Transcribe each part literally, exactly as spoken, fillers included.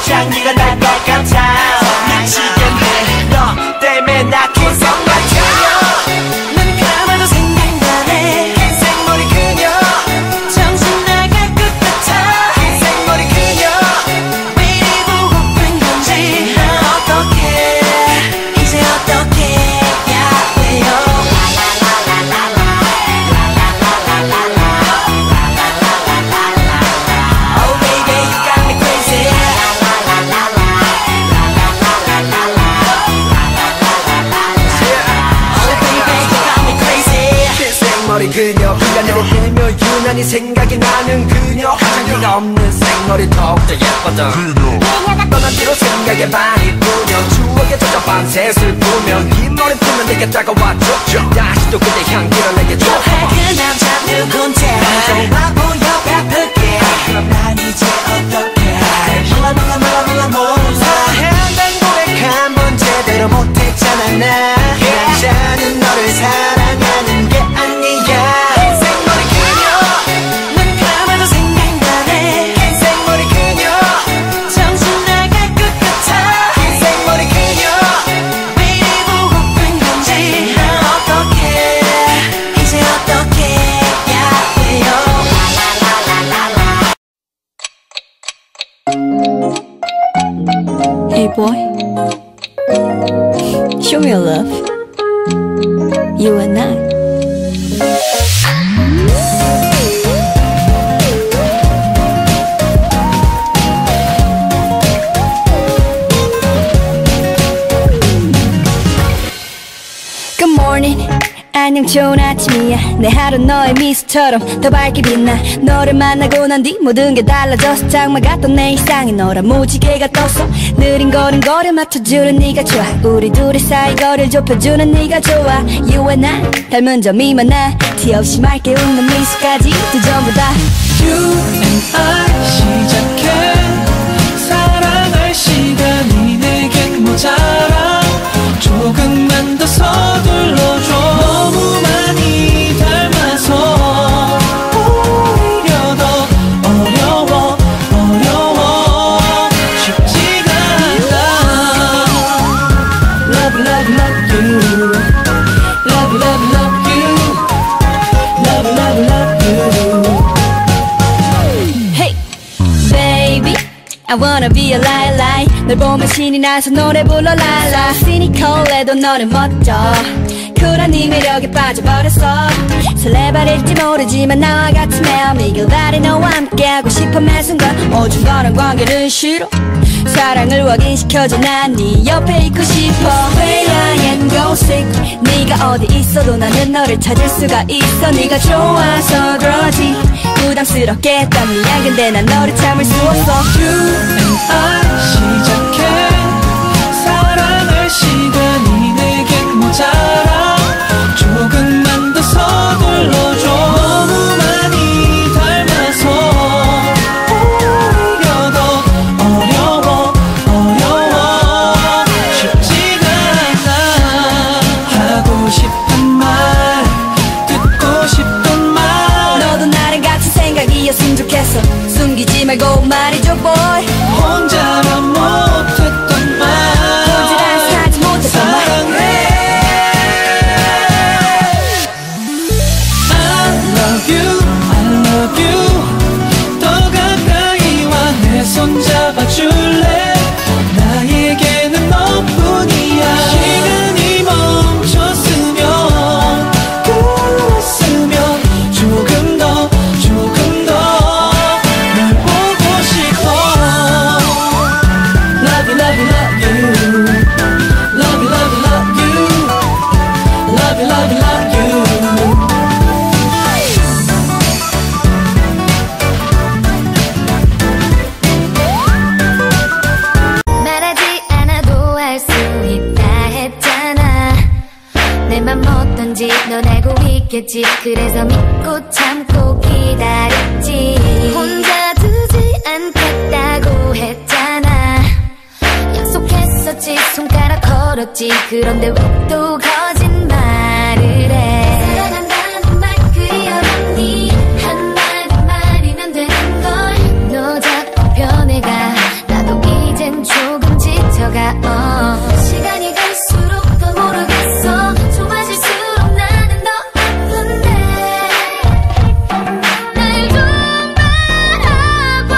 장기가 날 것 같아 미치겠네 너 때문에 나 계속 맞춰 눈 감아도 생각나네 생머리 그녀 정신 나갈 것 같아 생머리 그녀 왜 이리 보고픈 건지 어떡해 이제 어떡해 야 왜요 Oh baby you got me crazy 생머리 그녀 그간으로 빼며 유난히 생각이 나는 그녀 화장기가 없는 생머리 더욱더 예뻤던 그녀가 떠난 뒤로 생각에 많이 뿌려 추억에 젖어 밤새 슬프면 이 머리 풀면 내게 다가와줘 다시 또 그대 향기를 내게 줘 그 남자 누군데 좋아 보여 베풀게 그럼 난 이제 어떡해 몰라 몰라 몰라 몰라 몰라 한번 고백 한번 제대로 못했잖아 나 괜찮은 너를 사랑하는 게 아니야 생머리 그녀 눈 감아도 생각나네 생머리 그녀 정신 나갈 것 같아 생머리 그녀 왜 이리 보고픈 건지 어떡해 이제 어떡해 야 왜요 Hey boy, show me your love. You and I. Good morning. 안녕 좋은 아침이야 내 하루 너의 미소처럼 더 밝게 빛나 너를 만나고 난 뒤 모든 게 달라졌어 장마 같던 내 일상이 너라 무지개가 떴어 느린 걸음 거를 맞춰주는 네가 좋아 우리 둘의 사이 거리를 좁혀주는 네가 좋아 You and I 닮은 점이 많아 티 없이 맑게 웃는 미소까지도 전부 다 You and I 시작해 사랑할 시간이 내겐 모자라 조금만 더 서둘러줘 너무 많이 닮아서 오히려 더 어려워 어려워 쉽지가 않아 Love love love you Love love love you Love love love you Hey baby I wanna be a lie lie 널 보면 신이 나서 노래 불러 랄라 시니컬해도 너는 멋져 쿨한 네 매력에 빠져버렸어 설레발일지 모르지만 나와 같은 매일매일 달이 너와 함께하고 싶어 매 순간 어중간한 관계는 싫어 사랑을 확인시켜줘 난 네 옆에 있고 싶어 Way I am go sick 네가 어디 있어도 나는 너를 찾을 수가 있어 네가 좋아서 그러지 부담스럽게 했단 미안 근데 난 너를 참을 수 없어 You and I 시작해 사랑할 시간이 내겐 모자라 조금만 더 서둘러줘 너무 많이 닮아서 오히려 더 어려워 어려워 쉽지가 않아 하고 싶은 말 듣고 싶던 말 너도 나랑 같은 생각이었으면 좋겠어 숨기지 말고 말해줘 boy 혼자만 못했던 말 혼자라 살지 못했던 말 사랑해 I love you I love you 더 가까이 와 내 손 잡아줄래 나에게는 너뿐이야 시간이 멈췄으면 그랬으면 조금 더 조금 더 널 보고 싶어 Love you love you love you Love you love you love you Love you love you love you 말하지 않아도 알 수 있다 했잖아 내 맘 어떤지 넌 알고 있겠지 그래서 믿고 참고 기다렸지 혼자 두지 않겠다고 했잖아 약속했었지 손가락 걸었지 그런데 왜 또 거짓말을 해 사랑한다는 말 그리 어렵니 한마디만이면 되는걸 너 자꾸 변해가 나도 이제 uh. 시간이 갈수록 더 모르겠어 좁아질수록 나는 더 아픈데 날 좀 바라봐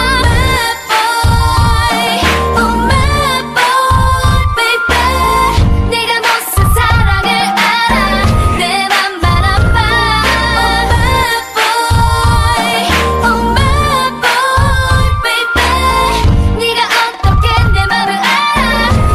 Oh my boy, oh my boy, baby 네가 무슨 사랑을 알아 내 맘 바라봐 Oh my boy, oh my boy, baby 네가 어떻게 내 맘을 알아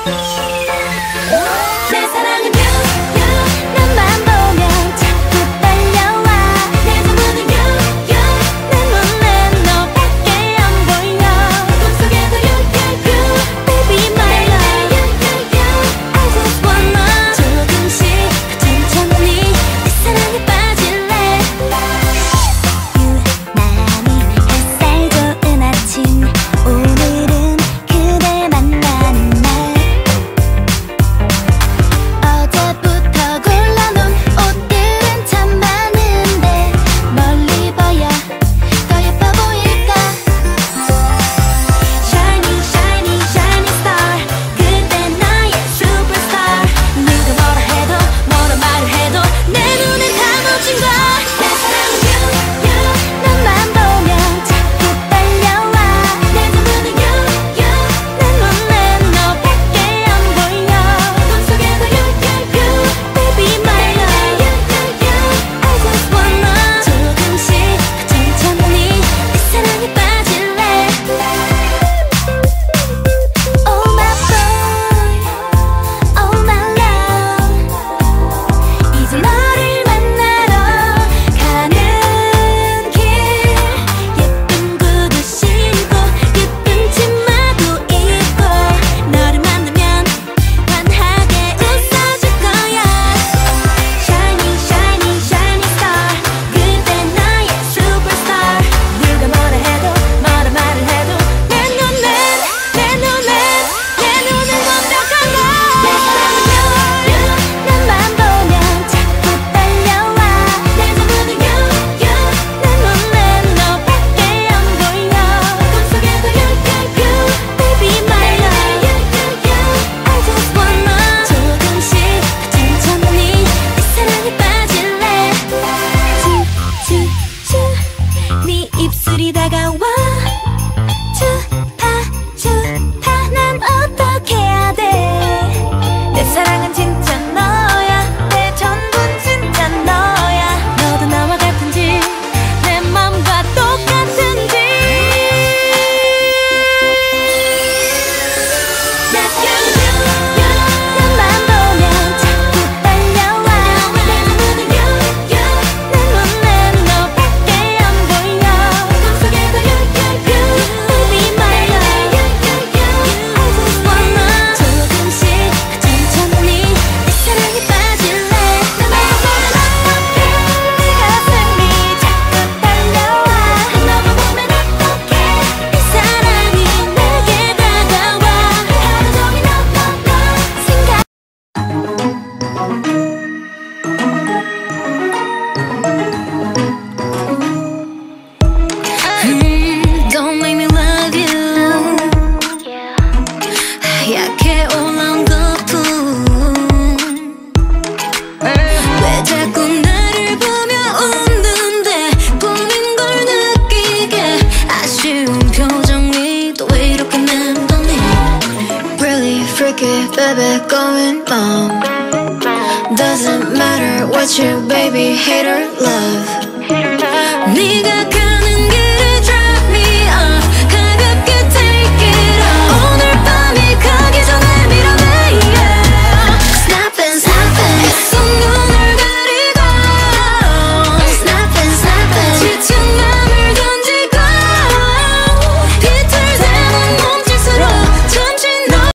내 사랑은 you, you 너만 보면 자꾸 떨려와 내 전부는 you, you 내 눈엔 너밖에 안 보여 꿈속에도 you, you, you Baby my love you, you, you I just wanna 조금씩 천천히 내 사랑에 빠질래 유난히 햇살 좋은 아침 오늘은 그댈 만나는 날 어제부터 골라놓은 옷들은 참 많은데 멀리 봐야 더 예뻐 보일까 Shiny shiny shiny star 그대 나의 superstar 누가 뭐라 해도 뭐라 말을 해도 내 눈엔 다 묻힌 걸 내 사랑은 you, you 너만 보면 자꾸 떨려와 내 전부는 you, you 내 눈엔 너밖에 안 보여 꿈속에도 you, you, you Baby my love you, you, you I just wanna 조금씩 천천히 내 사랑에 빠질래 Oh my boy Oh my love 이제 너를 만나러 가는 길 예쁜 구두 신고 예쁜 치마도 입고 너를 만나면 환하게 웃어줄 거야 Shiny shiny shiny star 그대 나의 superstar 누가 뭐라 해도 뭐라 말을 해도 내 눈엔 내 눈엔 내 눈엔 완벽한 걸 내 사랑은 you, you 너만 보면 자꾸 떨려와 내 전부는 you, you 내 눈엔 너밖에 안 보여 꿈속에도 you, you, you Baby my love you, you, you I just wanna 조금씩 천천히 내 사랑에 빠질래 쭈쭈쭈 네 입술이 다가와 주파 주파 난 어떻게 해야 돼 내 사랑은 진짜 너야 내 전부는 진짜 너야 너도 나와 같은지 내 맘과 똑같은지 That's you, you, you 너만 보면 자꾸 떨려와 내 전부는 you, you 내 눈엔 너밖에 안 보여 꿈속에도 you, you, you Baby my love you, you, you I just wanna 조금씩 천천히 내 사랑에 빠질래 너만 보면 어떡해 내 가슴이 자꾸 떨려와 너만 보면 어떡해 내 사랑이 내게 다가와 하루 종일 너, 너, 너 생각 음, Don't make me love you 하얗게 올라온 거품 왜 자꾸 나를 보며 웃는데 꿈인 걸 느끼게 아쉬운 표정이 또 왜 이렇게 맴도니 Really freaky baby going on Doesn't matter what you baby hate or love